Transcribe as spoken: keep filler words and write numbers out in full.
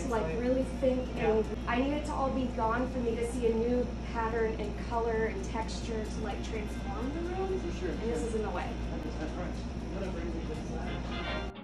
to like really think, and I need it to all be gone for me to see a new pattern and color and texture to like transform the room. For sure. And this is in the way. That's right.